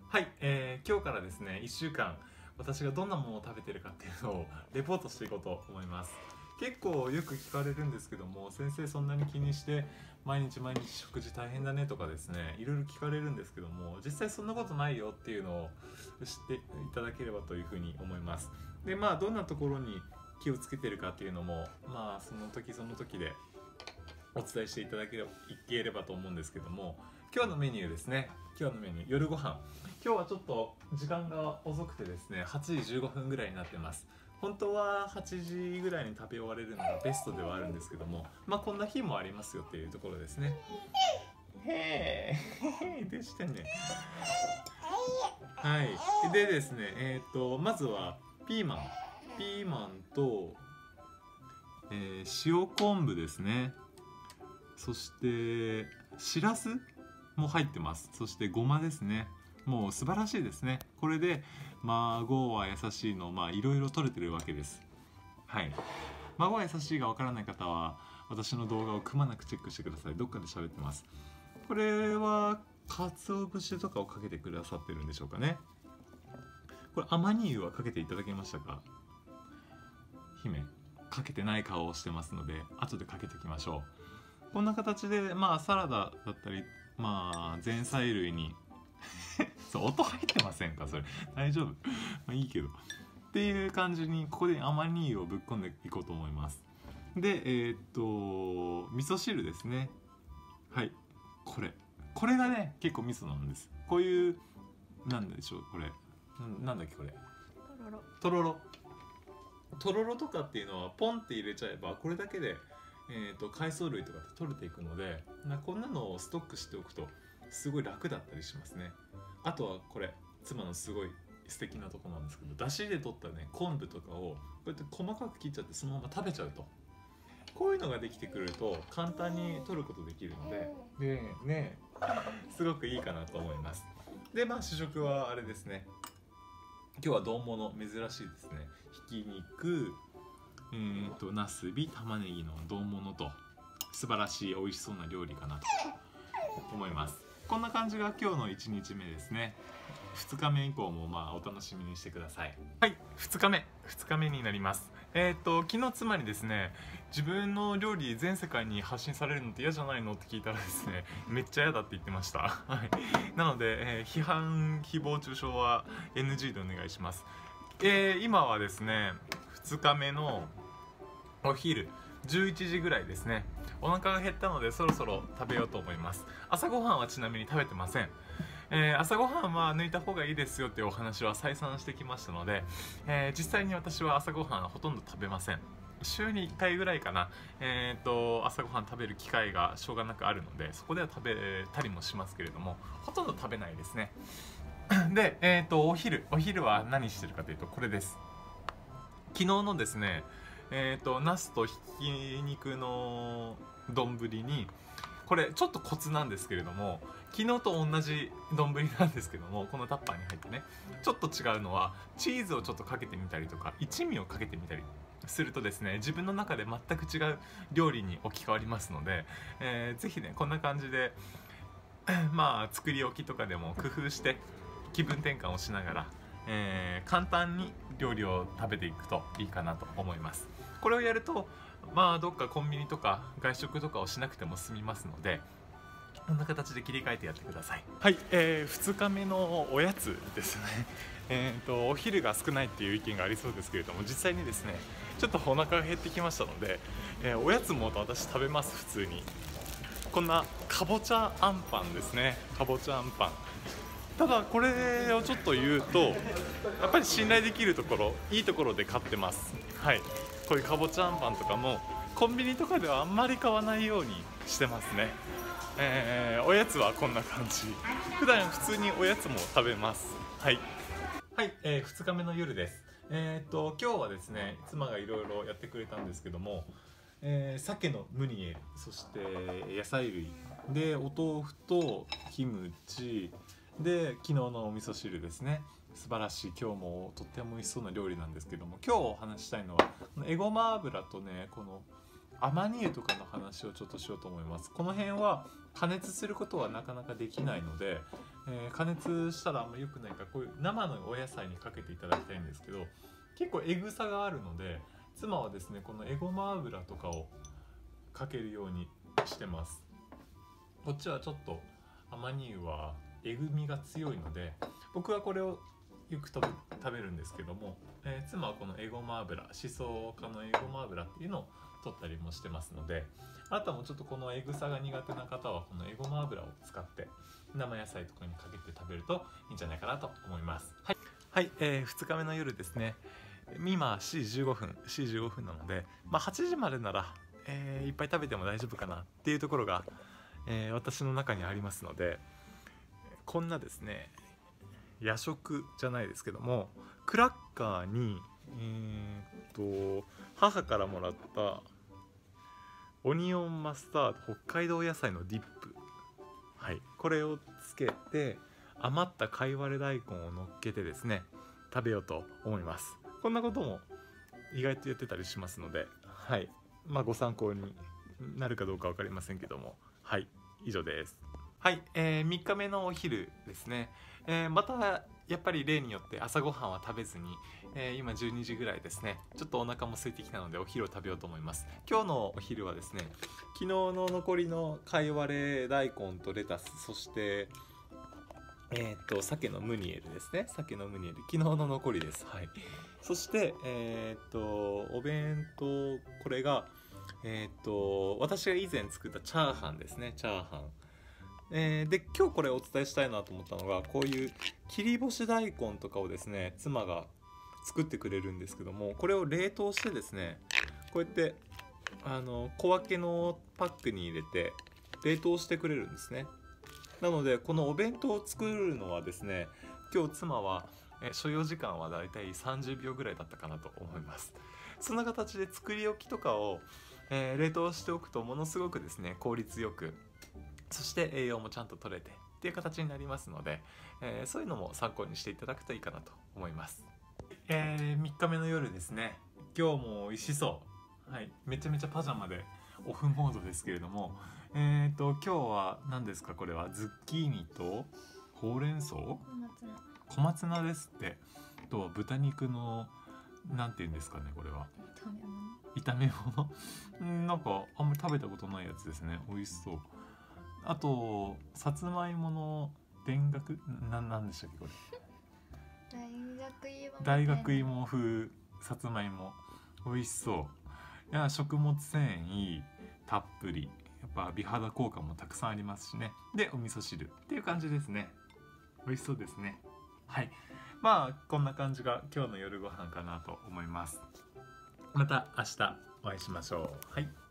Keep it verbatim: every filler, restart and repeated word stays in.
はい、えー、今日からですねいっしゅうかん私がどんなものを食べてるかっていうのをレポートしていこうと思います。結構よく聞かれるんですけども、先生そんなに気にして毎日毎日食事大変だねとかですね、いろいろ聞かれるんですけども、実際そんなことないよっていうのを知っていただければというふうに思います。でまあどんなところに気をつけてるかっていうのもまあその時その時でお伝えしていただければと思うんですけども、今日のメニューですね。今日のメニュー、夜ご飯。今日はちょっと時間が遅くてですね、はちじじゅうごふんぐらいになってます。本当ははちじぐらいに食べ終われるのがベストではあるんですけども、まあこんな日もありますよっていうところですね。へえでしてね。はい。でですね、えっとまずはピーマン、ピーマンと、えー、塩昆布ですね。そしてしらすも入ってます。そしてごまですね。もう素晴らしいですね。これで孫は優しいのまあいろいろ取れてるわけです。はい。孫は優しいがわからない方は私の動画をくまなくチェックしてください。どっかで喋ってます。これは鰹節とかをかけてくださってるんでしょうかね。これアマニ油はかけていただけましたか？姫かけてない顔をしてますので後でかけていきましょう。こんな形でまあサラダだったりまあ前菜類にそう音入ってませんかそれ大丈夫まあいいけどっていう感じにここでアマニ油をぶっ込んでいこうと思います。でえー、っと味噌汁ですね。はいこれこれがね結構味噌なんです。こういうなんでしょうこれ な, なんだっけこれとろろとろろとろろとかっていうのはポンって入れちゃえばこれだけでえー、と海藻類とかって取れていくので、なこんなのをストックしておくとすごい楽だったりしますね。あとはこれ妻のすごい素敵なとこなんですけど、だしで取ったね昆布とかをこうやって細かく切っちゃってそのまま食べちゃうと、こういうのができてくると簡単に取ることできるのででねすごくいいかなと思います。でまあ主食はあれですね。今日は丼物珍しいですね。ひき肉、えーとなすび玉ねぎの丼物と素晴らしい美味しそうな料理かなと思います。こんな感じが今日のいちにちめですね。ふつかめ以降もまあお楽しみにしてください。はい、ふつかめふつかめになります。えっと昨日つまりですね、自分の料理全世界に発信されるのって嫌じゃないのって聞いたらですね、めっちゃ嫌だって言ってました。はいなので、えー、批判誹謗中傷は エヌジー でお願いします。えー、今はですねふつかめのお昼じゅういちじぐらいですね。お腹が減ったのでそろそろ食べようと思います。朝ごはんはちなみに食べてません。えー、朝ごはんは抜いた方がいいですよっていうお話は再三してきましたので、えー、実際に私は朝ごはんはほとんど食べません。週にいっかいぐらいかな、えー、と朝ごはん食べる機会がしょうがなくあるのでそこでは食べたりもしますけれども、ほとんど食べないですね。で、えー、とお昼お昼は何してるかというとこれです。昨日のですねえーとナスとひき肉の丼にこれちょっとコツなんですけれども、昨日と同じ丼なんですけども、このタッパーに入ってねちょっと違うのはチーズをちょっとかけてみたりとか一味をかけてみたりするとですね、自分の中で全く違う料理に置き換わりますので、えー、ぜひねこんな感じでまあ作り置きとかでも工夫して気分転換をしながら、えー、簡単に料理を食べていくといいかなと思います。これをやるとまあどっかコンビニとか外食とかをしなくても済みますので、こんな形で切り替えてやってください。はい、えー、ふつかめのおやつですねえーとお昼が少ないっていう意見がありそうですけれども、実際にですねちょっとお腹が減ってきましたので、えー、おやつも私食べます。普通にこんなかぼちゃあんパンですね。かぼちゃあんパン、ただこれをちょっと言うとやっぱり信頼できるところいいところで買ってます。はい、こういうかぼちゃあんパンとかもコンビニとかではあんまり買わないようにしてますね。えー、おやつはこんな感じ。普段普通におやつも食べます。はい、はい、えー、ふつかめの夜です。えー、っと今日はですね妻がいろいろやってくれたんですけども、えー、鮭のムニエル、そして野菜類でお豆腐とキムチで昨日のお味噌汁ですね。素晴らしい、今日もとっても美味しそうな料理なんですけども、今日お話したいのはエゴマ油とねこのアマニ油とかの話をちょっとしようと思います。この辺は加熱することはなかなかできないので、えー、加熱したらあんまり良くないから、こういう生のお野菜にかけていただきたいんですけど、結構エグさがあるので、妻はですねこのエゴマ油とかをかけるようにしてます。こっちはちょっとアマニ油はえぐみが強いので、僕はこれをよくと食べるんですけども、えー、妻はこのエゴマ油、しそ科のエゴマ油っていうのを取ったりもしてますので、あなたもちょっとこのエグさが苦手な方はこのエゴマ油を使って生野菜とかにかけて食べるといいんじゃないかなと思います。はい、はい、えー、ふつかめの夜ですね。今しちじじゅうごふんしちじじゅうごふんなので、まあ、はちじまでなら、えー、いっぱい食べても大丈夫かなっていうところが、えー、私の中にありますので、こんなですね夜食じゃないですけども、クラッカーにえー、っと母からもらったオニオンマスタード北海道野菜のディップ、はい、これをつけて余った貝割れ大根を乗っけてですね食べようと思います。こんなことも意外とやってたりしますので、はい、まあご参考になるかどうか分かりませんけども、はい、以上です。はい、えー、みっかめのお昼ですね、えー、またやっぱり例によって朝ごはんは食べずに、えー、今じゅうにじぐらいですね、ちょっとお腹も空いてきたのでお昼を食べようと思います。今日のお昼はですね、昨日の残りの貝割れ大根とレタス、そしてえー、っと鮭のムニエルですね、鮭のムニエル、昨日の残りです。はい、そしてえー、っとお弁当、これがえー、っと私が以前作ったチャーハンですね、チャーハン。えー、で今日これお伝えしたいなと思ったのが、こういう切り干し大根とかをですね妻が作ってくれるんですけども、これを冷凍してですね、こうやってあの小分けのパックに入れて冷凍してくれるんですね。なのでこのお弁当を作るのはですね、今日妻はえ所要時間はだいたいさんじゅうびょうぐらいだったかなと思います。そんな形で作り置きとかを、えー、冷凍しておくとものすごくですね効率よく、そして栄養もちゃんと取れてっていう形になりますので、えー、そういうのも参考にしていただくといいかなと思います。えー、みっかめの夜ですね。今日も美味しそう、はい、めちゃめちゃパジャマでオフモードですけれども、えーと今日は何ですか、これはズッキーニとほうれん草、小松菜小松菜ですって。と豚肉のなんていうんですかね、これは炒め物炒め物なんかあんまり食べたことないやつですね。美味しそう。あとさつまいもの田楽な、なんでしたっけこれ大学芋大学芋風さつまいも、美味しそう。いや、食物繊維たっぷり、やっぱ美肌効果もたくさんありますしね。でお味噌汁っていう感じですね。美味しそうですね。はい、まあこんな感じが今日の夜ご飯かなと思います。また明日お会いしましょう。はい。